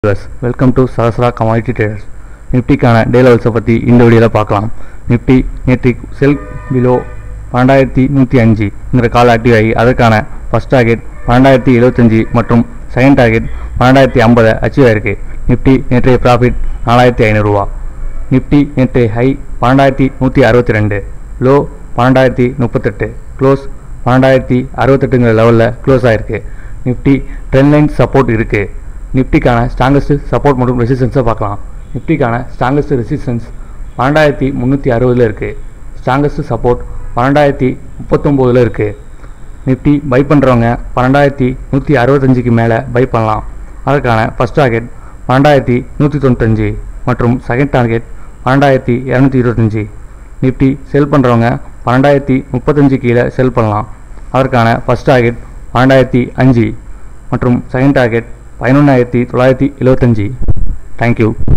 Welcome to Sahasra commodity traders. நிஃப்டிக்கான day லெவல்ஸை பற்றி இந்த வீடியோவில் பார்க்கலாம். நிஃப்டி நேற்று செல் பிலோ 12,105 கால் ஆக்டிவ் ஆகி அதற்கான ஃபர்ஸ்ட் டார்கெட் 12,075 மற்றும் செகண்ட் டார்கெட் 12,050 அச்சீவ் ஆயிருக்கு. நிஃப்டி நேற்றைய ப்ராஃபிட் 4,500 ரூபா. நிஃப்டி நேற்றைய ஹை 12,162, லோ 12,038, க்ளோஸ் 12,068 லெவலில் க்ளோஸ் ஆகிருக்கு. நிஃப்டி ட்ரெண்ட் லைன் சப்போர்ட் இருக்குது. நிஃப்டிக்கான ஸ்ட்ராங்கஸ்ட் சப்போர்ட் மற்றும் ரெசிஸ்டன்ஸை பார்க்கலாம். நிஃப்டிக்கான ஸ்ட்ராங்கஸ்ட் ரெசிஸ்டன்ஸ் 12,360 இருக்குது. ஸ்ட்ராங்கஸ்ட் சப்போர்ட் 12,039 இருக்குது. நிஃப்டி பை பண்ணுறவங்க 12,165 மேலே பை பண்ணலாம். அதற்கான ஃபர்ஸ்ட் டார்கெட் 12,195 மற்றும் செகண்ட் டார்கெட் 12,225. நிஃப்டி செல் பண்ணுறவங்க 12,035 கீழே செல் பண்ணலாம். அதற்கான ஃபர்ஸ்ட் டார்கெட் 12,005 மற்றும் செகண்ட் டார்கெட் 11,975. தேங்க்யூ.